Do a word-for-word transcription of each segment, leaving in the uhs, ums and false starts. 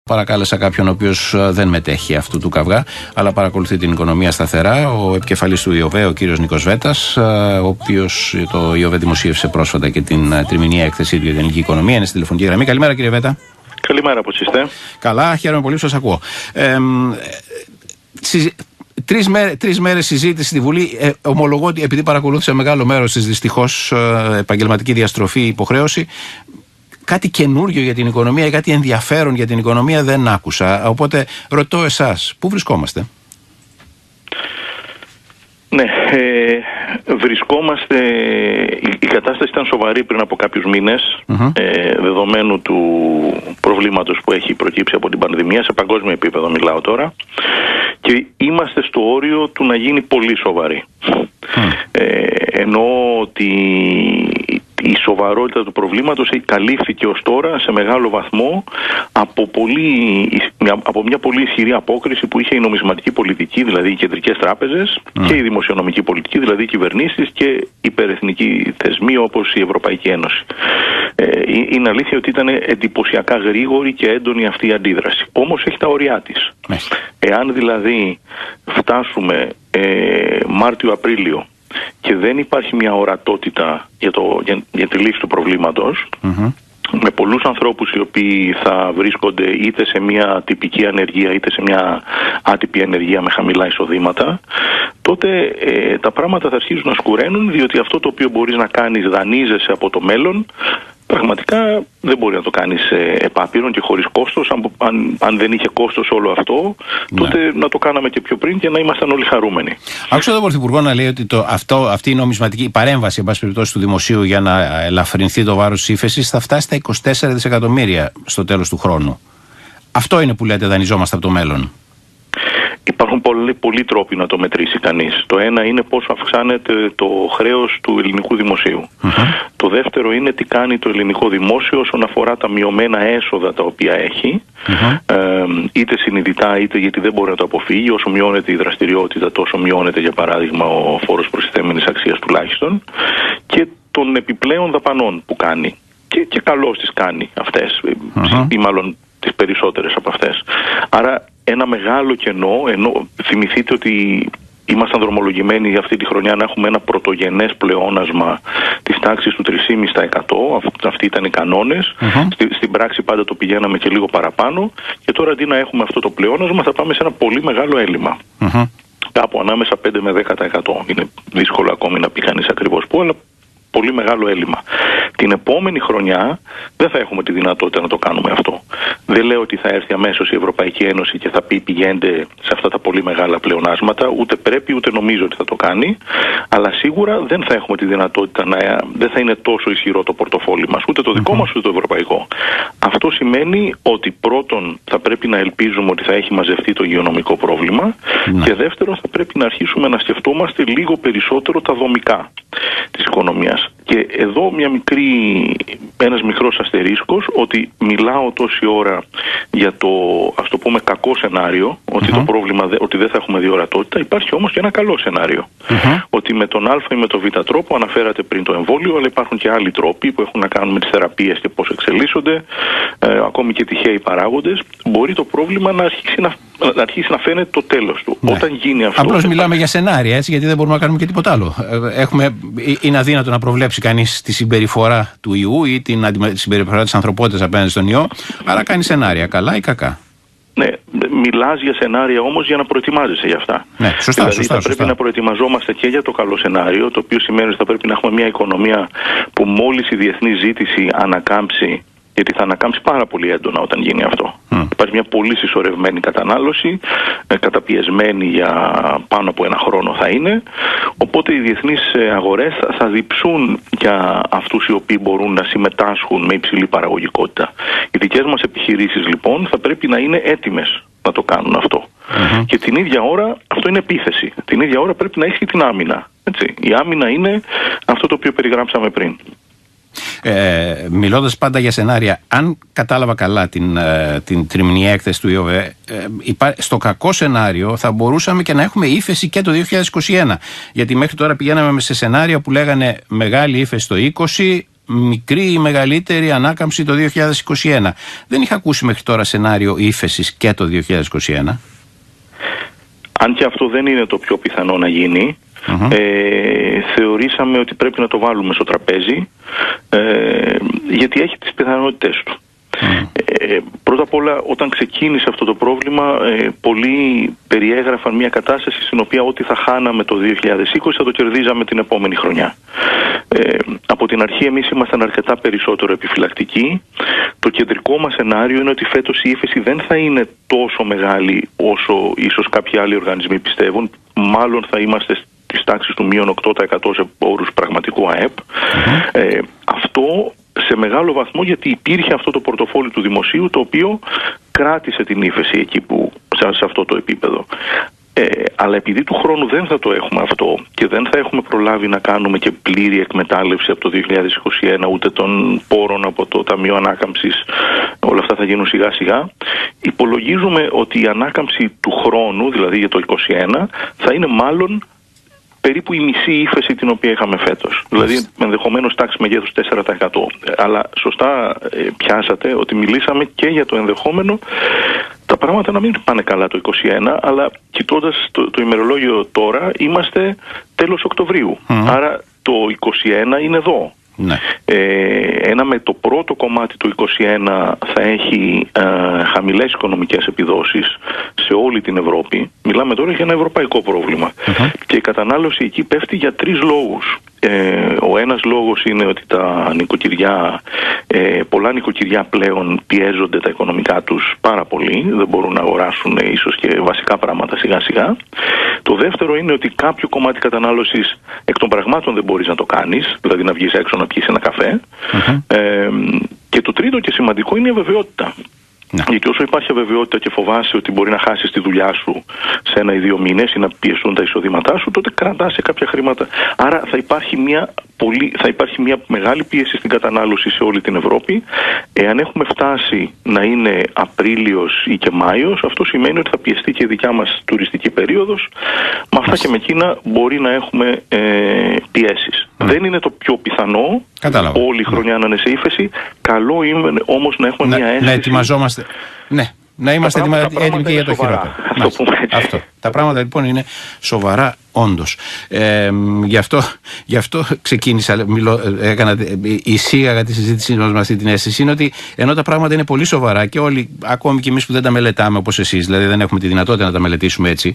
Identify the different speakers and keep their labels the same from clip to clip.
Speaker 1: Παρακάλεσα κάποιον ο οποίος δεν μετέχει αυτού του καυγά, αλλά παρακολουθεί την οικονομία σταθερά, ο επικεφαλής του ΙΟΒΕ, ο κύριος Νίκος Βέτας, ο οποίος το ΙΟΒΕ δημοσίευσε πρόσφατα και την τριμηνιαία έκθεσή του για την ελληνική οικονομία. Είναι στη τηλεφωνική γραμμή. Καλημέρα, κύριε Βέτα.
Speaker 2: Καλημέρα, πώς είστε?
Speaker 1: Καλά, χαίρομαι πολύ που σας ακούω. Ε, συζη... Τρεις, μέρες, τρεις μέρες συζήτηση στη Βουλή. Ε, ομολογώ ότι επειδή παρακολούθησα μεγάλο μέρος της δυστυχώς ε, επαγγελματική διαστροφή, υποχρέωση, κάτι καινούριο για την οικονομία ή κάτι ενδιαφέρον για την οικονομία δεν άκουσα. Οπότε ρωτώ εσάς, πού βρισκόμαστε?
Speaker 2: Ναι, ε, βρισκόμαστε, η, η κατάσταση ήταν σοβαρή πριν από κάποιους μήνες, mm-hmm. ε, δεδομένου του προβλήματος που έχει προκύψει από την πανδημία, σε παγκόσμιο επίπεδο μιλάω τώρα, και είμαστε στο όριο του να γίνει πολύ σοβαρή. Mm. Ε, εννοώ ότι η σοβαρότητα του προβλήματος καλύφθηκε ως τώρα σε μεγάλο βαθμό από, πολύ, από μια πολύ ισχυρή απόκριση που είχε η νομισματική πολιτική, δηλαδή οι κεντρικές τράπεζες, mm. και η δημοσιονομική πολιτική, δηλαδή οι κυβερνήσεις και υπερεθνικοί θεσμοί όπως η Ευρωπαϊκή Ένωση. Ε, είναι αλήθεια ότι ήταν εντυπωσιακά γρήγορη και έντονη αυτή η αντίδραση. Όμως έχει τα ωριά της. Mm. Εάν δηλαδή φτάσουμε ε, Μάρτιο-Απρίλιο και δεν υπάρχει μια ορατότητα για, το, για, για τη λύση του προβλήματος, mm-hmm. με πολλούς ανθρώπους οι οποίοι θα βρίσκονται είτε σε μια τυπική ανεργία είτε σε μια άτυπη ανεργία με χαμηλά εισοδήματα, τότε ε, τα πράγματα θα αρχίζουν να σκουραίνουν, διότι αυτό το οποίο μπορείς να κάνεις, δανείζεσαι από το μέλλον, πραγματικά δεν μπορεί να το κάνεις ε, επάπειρον και χωρίς κόστος. Αν, αν, αν δεν είχε κόστος όλο αυτό, τότε ναι. να το κάναμε και πιο πριν και να ήμασταν όλοι χαρούμενοι. Άκουσα
Speaker 1: τον Πρωθυπουργό να λέει ότι το, αυτό, αυτή η νομισματική παρέμβαση, εν πάση περιπτώσει, του δημοσίου για να ελαφρυνθεί το βάρος της ύφεσης θα φτάσει στα είκοσι τέσσερα δισεκατομμύρια στο τέλος του χρόνου. Αυτό είναι που λέτε, δανειζόμαστε από το μέλλον?
Speaker 2: Υπάρχουν πολλοί, πολλοί τρόποι να το μετρήσει κανείς. Το ένα είναι πόσο αυξάνεται το χρέος του ελληνικού δημοσίου. Mm-hmm. Το δεύτερο είναι τι κάνει το ελληνικό δημόσιο όσον αφορά τα μειωμένα έσοδα τα οποία έχει, mm-hmm. ε, είτε συνειδητά είτε γιατί δεν μπορεί να το αποφύγει. Όσο μειώνεται η δραστηριότητα, τόσο μειώνεται για παράδειγμα ο φόρος προστιθέμενης αξίας τουλάχιστον, και των επιπλέον δαπανών που κάνει. Και, και καλώς τις κάνει αυτές, mm-hmm. ή μάλλον τις περισσότερες από αυτές. Άρα ένα μεγάλο κενό, ενώ θυμηθείτε ότι ήμασταν δρομολογημένοι αυτή τη χρονιά να έχουμε ένα πρωτογενές πλεόνασμα της τάξης του τρία κόμμα πέντε τοις εκατό, αυτοί ήταν οι κανόνες, mm-hmm. Στη, στην πράξη πάντα το πηγαίναμε και λίγο παραπάνω, και τώρα αντί να έχουμε αυτό το πλεόνασμα θα πάμε σε ένα πολύ μεγάλο έλλειμμα. Mm-hmm. Κάπου ανάμεσα πέντε με δέκα τοις εκατό. Είναι δύσκολο ακόμη να πει κανείς ακριβώς πού, αλλά πολύ μεγάλο έλλειμμα. Την επόμενη χρονιά δεν θα έχουμε τη δυνατότητα να το κάνουμε αυτό. Δεν λέω ότι θα έρθει αμέσως η Ευρωπαϊκή Ένωση και θα πει πηγαίνετε σε αυτά τα πολύ μεγάλα πλεονάσματα, ούτε πρέπει ούτε νομίζω ότι θα το κάνει, αλλά σίγουρα δεν θα έχουμε τη δυνατότητα να... δεν θα είναι τόσο ισχυρό το πορτοφόλι μας, ούτε το δικό μας ούτε το ευρωπαϊκό. Αυτό σημαίνει ότι πρώτον θα πρέπει να ελπίζουμε ότι θα έχει μαζευτεί το υγειονομικό πρόβλημα, mm. και δεύτερον θα πρέπει να αρχίσουμε να σκεφτόμαστε λίγο περισσότερο τα δομικά της οικονομίας. Και εδώ μια μικρή, ένας μικρός αστερίσκος, ότι μιλάω τόση ώρα για το, ας το πούμε, κακό σενάριο, ότι mm-hmm. το πρόβλημα, ότι δεν θα έχουμε δει ορατότητα. Υπάρχει όμως και ένα καλό σενάριο. Mm-hmm. Ότι με τον Α ή με τον Β τρόπο, αναφέρατε πριν το εμβόλιο, αλλά υπάρχουν και άλλοι τρόποι που έχουν να κάνουν με τις θεραπείες και πώς εξελίσσονται, ε, ακόμη και τυχαίοι παράγοντες, μπορεί το πρόβλημα να αρχίσει να, να, αρχίσει να φαίνεται το τέλος του. Ναι. Όταν γίνει αυτό...
Speaker 1: Απλώς μιλάμε για σενάρια, έτσι, γιατί δεν μπορούμε να κάνουμε και τίποτα άλλο. Έχουμε, είναι αδύνατο να προβλέψει κανείς τη συμπεριφορά του ιού ή την αντι... συμπεριφορά της ανθρωπότητας απέναντι στον ιό, άρα κάνει σενάρια, καλά ή κακά.
Speaker 2: Ναι, μιλάς για σενάρια όμως για να προετοιμάζεσαι για αυτά.
Speaker 1: Ναι, σωστά,
Speaker 2: δηλαδή
Speaker 1: σωστά,
Speaker 2: θα πρέπει
Speaker 1: σωστά.
Speaker 2: να προετοιμαζόμαστε και για το καλό σενάριο, το οποίο σημαίνει ότι θα πρέπει να έχουμε μια οικονομία που μόλις η διεθνή ζήτηση ανακάμψει, γιατί θα ανακάμψει πάρα πολύ έντονα όταν γίνει αυτό. Mm. Υπάρχει μια πολύ συσσωρευμένη κατανάλωση, ε, καταπιεσμένη για πάνω από ένα χρόνο θα είναι, οπότε οι διεθνείς αγορές θα διψούν για αυτούς οι οποίοι μπορούν να συμμετάσχουν με υψηλή παραγωγικότητα. Οι δικές μας επιχειρήσεις λοιπόν θα πρέπει να είναι έτοιμες να το κάνουν αυτό. Mm-hmm. Και την ίδια ώρα, αυτό είναι επίθεση, την ίδια ώρα πρέπει να έχει την άμυνα. Έτσι. Η άμυνα είναι αυτό το οποίο περιγράψαμε πριν.
Speaker 1: Ε, μιλώντας πάντα για σενάρια, αν κατάλαβα καλά την, ε, την τριμηνιαία έκθεση του ΙΟΒΕ, ε, υπά, στο κακό σενάριο θα μπορούσαμε και να έχουμε ύφεση και το δύο χιλιάδες είκοσι ένα. Γιατί μέχρι τώρα πηγαίναμε σε σενάρια που λέγανε μεγάλη ύφεση το είκοσι, μικρή ή μεγαλύτερη ανάκαμψη το δύο χιλιάδες είκοσι ένα. Δεν είχα ακούσει μέχρι τώρα σενάριο ύφεσης και το δύο χιλιάδες είκοσι ένα.
Speaker 2: Αν και αυτό δεν είναι το πιο πιθανό να γίνει, mm-hmm. ε, θεωρήσαμε ότι πρέπει να το βάλουμε στο τραπέζι, ε, γιατί έχει τις πιθανότητες του. Mm. Ε, πρώτα απ' όλα, όταν ξεκίνησε αυτό το πρόβλημα, ε, πολλοί περιέγραφαν μια κατάσταση στην οποία ό,τι θα χάναμε το δύο χιλιάδες είκοσι θα το κερδίζαμε την επόμενη χρονιά. Ε, από την αρχή εμείς ήμασταν αρκετά περισσότερο επιφυλακτικοί. Το κεντρικό μας σενάριο είναι ότι φέτος η ύφεση δεν θα είναι τόσο μεγάλη όσο ίσως κάποιοι άλλοι οργανισμοί πιστεύουν. Μάλλον θα είμαστε στις τάξεις του μείον οκτώ τοις εκατό σε όρους πραγματικού ΑΕΠ. Mm-hmm. Ε, αυτό σε μεγάλο βαθμό γιατί υπήρχε αυτό το πορτοφόλι του δημοσίου το οποίο κράτησε την ύφεση εκεί που, σε αυτό το επίπεδο. Ε, αλλά επειδή του χρόνου δεν θα το έχουμε αυτό και δεν θα έχουμε προλάβει να κάνουμε και πλήρη εκμετάλλευση από το δύο χιλιάδες είκοσι ένα ούτε των πόρων από το Ταμείο Ανάκαμψης, όλα αυτά θα γίνουν σιγά σιγά, υπολογίζουμε ότι η ανάκαμψη του χρόνου, δηλαδή για το είκοσι ένα, θα είναι μάλλον περίπου η μισή ύφεση την οποία είχαμε φέτος. Δηλαδή ενδεχομένως τάξη μεγέθους τέσσερα τοις εκατό. Αλλά σωστά ε, πιάσατε ότι μιλήσαμε και για το ενδεχόμενο τα πράγματα να μην πάνε καλά το είκοσι ένα, αλλά κοιτώντας το, το ημερολόγιο τώρα είμαστε τέλος Οκτωβρίου. Mm. Άρα το είκοσι ένα είναι εδώ. Ναι. Ε, ένα με το πρώτο κομμάτι του είκοσι ένα θα έχει ε, χαμηλές οικονομικές επιδόσεις σε όλη την Ευρώπη. Μιλάμε τώρα για ένα ευρωπαϊκό πρόβλημα. Uh-huh. Και η κατανάλωση εκεί πέφτει για τρεις λόγους. Ε, ο ένας λόγος είναι ότι τα νοικοκυριά, ε, πολλά νοικοκυριά πλέον πιέζονται τα οικονομικά τους πάρα πολύ, δεν μπορούν να αγοράσουν ε, ίσως και βασικά πράγματα σιγά σιγά. Το δεύτερο είναι ότι κάποιο κομμάτι κατανάλωσης εκ των πραγμάτων δεν μπορείς να το κάνεις, δηλαδή να βγεις έξω να πιεις ένα καφέ. Uh-huh. Ε, και το τρίτο και σημαντικό είναι η αβεβαιότητα. Ναι. Γιατί όσο υπάρχει αβεβαιότητα και φοβάσαι ότι μπορεί να χάσεις τη δουλειά σου σε ένα ή δύο μήνες ή να πιεστούν τα εισοδήματά σου, τότε κρατάς σε κάποια χρήματα. Άρα θα υπάρχει μια, πολύ, θα υπάρχει μια μεγάλη πίεση στην κατανάλωση σε όλη την Ευρώπη. Εάν έχουμε φτάσει να είναι Απρίλιος ή και Μάιος, αυτό σημαίνει ότι θα πιεστεί και η δικιά μας τουριστική περίοδος. Με αυτά και με εκείνα μπορεί να έχουμε ε, πιέσεις. Mm. Δεν είναι το πιο πιθανό. Κατάλαβα. Όλη η χρονιά να είναι σε ύφεση. Καλό είναι όμως να έχουμε
Speaker 1: να,
Speaker 2: μια αίσθηση.
Speaker 1: Να ετοιμαζόμαστε. Ναι, να είμαστε έτοιμοι και για το χειρότερο. Αυτό. Τα πράγματα λοιπόν είναι σοβαρά όντως. Ε, γι, αυτό, γι' αυτό ξεκίνησα, μιλώ, έκανα, εισήγαγα τη συζήτησή μας με αυτή την αίσθηση, είναι ότι ενώ τα πράγματα είναι πολύ σοβαρά και όλοι, ακόμη και εμείς που δεν τα μελετάμε όπως εσείς, δηλαδή δεν έχουμε τη δυνατότητα να τα μελετήσουμε έτσι,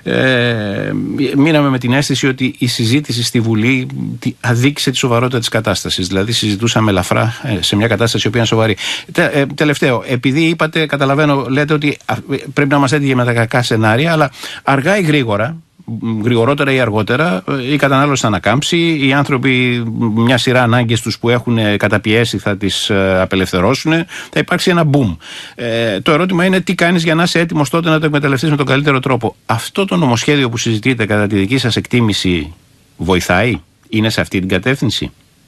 Speaker 1: ε, μείναμε με την αίσθηση ότι η συζήτηση στη Βουλή αδίκησε τη σοβαρότητα της κατάστασης. Δηλαδή συζητούσαμε ελαφρά σε μια κατάσταση η οποία είναι σοβαρή. Τε, ε, τελευταίο, επειδή είπατε, καταλαβαίνω, λέτε ότι πρέπει να είμαστε έτοιμοι με τα κακά σενάρια, αλλά αργά ή γρήγορα, γρηγορότερα ή αργότερα, η κατανάλωση θα ανακάμψει, οι άνθρωποι μια σειρά ανάγκες τους που έχουν καταπιέσει θα τις απελευθερώσουν, θα υπάρξει ένα boom. Ε, το ερώτημα είναι τι κάνεις για να είσαι έτοιμος τότε να το εκμεταλλευτείς με τον καλύτερο τρόπο. Αυτό το νομοσχέδιο που συζητείτε κατά τη δική σας εκτίμηση βοηθάει, είναι σε αυτή την κατεύθυνση?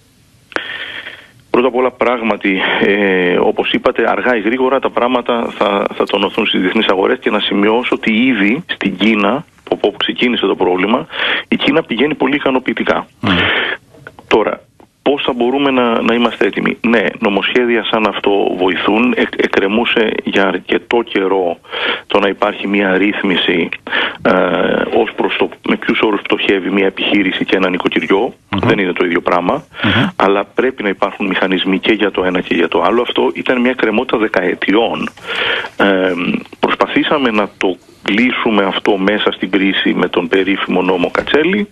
Speaker 2: Πρώτα απ' όλα πράγματι, ε, όπως είπατε, αργά ή γρήγορα τα πράγματα θα, θα τονωθούν στις διεθνείς αγορές και να σημειώσω ότι ήδη στην Κίνα, από όπου ξεκίνησε το πρόβλημα, η Κίνα πηγαίνει πολύ ικανοποιητικά. Mm. Τώρα, πώς θα μπορούμε να, να είμαστε έτοιμοι? Ναι, νομοσχέδια σαν αυτό βοηθούν. Ε, εκκρεμούσε για αρκετό καιρό το να υπάρχει μια ρύθμιση ε, ως προς το με ποιους όρους πτωχεύει μια επιχείρηση και ένα νοικοκυριό. Mm-hmm. Δεν είναι το ίδιο πράγμα. Mm-hmm. Αλλά πρέπει να υπάρχουν μηχανισμοί και για το ένα και για το άλλο. Αυτό ήταν μια κρεμότητα δεκαετιών. Ε, προσπαθήσαμε να το λύσουμε αυτό μέσα στην κρίση με τον περίφημο νόμο Κατσέλη,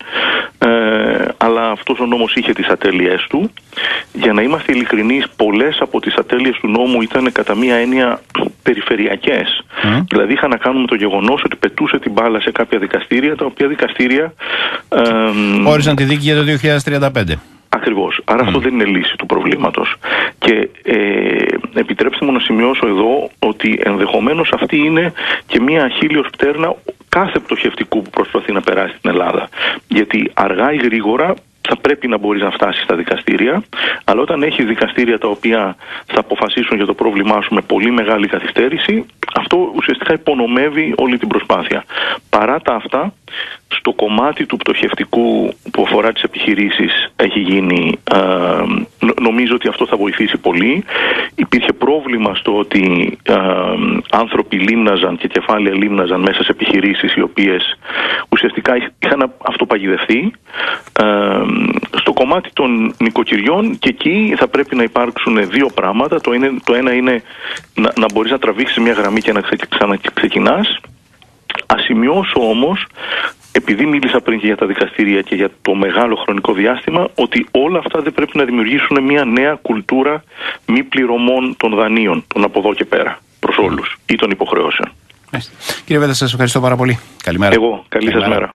Speaker 2: ε, αλλά αυτός ο νόμος είχε τις ατέλειές του. Για να είμαστε ειλικρινείς, πολλές από τις ατέλειες του νόμου ήταν κατά μία έννοια περιφερειακές. Mm. Δηλαδή είχαν να κάνουν με το γεγονός ότι πετούσε την μπάλα σε κάποια δικαστήρια, τα οποία δικαστήρια ε,
Speaker 1: όριζαν τη δίκη για το δύο χιλιάδες τριάντα πέντε.
Speaker 2: Ακριβώς. Άρα mm. αυτό δεν είναι λύση του προβλήματος. Και ε, επιτρέψτε μου να σημειώσω εδώ ότι ενδεχομένως αυτή είναι και μία αχίλλειος πτέρνα κάθε πτωχευτικού που προσπαθεί να περάσει στην Ελλάδα. Γιατί αργά ή γρήγορα θα πρέπει να μπορείς να φτάσεις στα δικαστήρια, αλλά όταν έχεις δικαστήρια τα οποία θα αποφασίσουν για το πρόβλημά σου με πολύ μεγάλη καθυστέρηση, αυτό ουσιαστικά υπονομεύει όλη την προσπάθεια. Παρά τα αυτά, στο κομμάτι του πτωχευτικού που αφορά τις επιχειρήσεις έχει γίνει, ε, νομίζω ότι αυτό θα βοηθήσει πολύ. Υπήρχε πρόβλημα στο ότι ε, άνθρωποι λίμναζαν και κεφάλαια λίμναζαν μέσα σε επιχειρήσεις οι οποίες ουσιαστικά είχαν αυτοπαγιδευτεί. Ε, στο κομμάτι των νοικοκυριών και εκεί θα πρέπει να υπάρξουν δύο πράγματα. Το, είναι, το ένα είναι να, να μπορείς να τραβήξεις μια γραμμή και να ξαναξεκινάς. Ας σημειώσω όμως, επειδή μίλησα πριν και για τα δικαστήρια και για το μεγάλο χρονικό διάστημα, ότι όλα αυτά δεν πρέπει να δημιουργήσουν μια νέα κουλτούρα μη πληρωμών των δανείων, των από εδώ και πέρα, προς όλους, ή των υποχρεώσεων.
Speaker 1: Κύριε Βέτα, σας ευχαριστώ πάρα πολύ. Καλημέρα.
Speaker 2: Εγώ, καλή σας μέρα.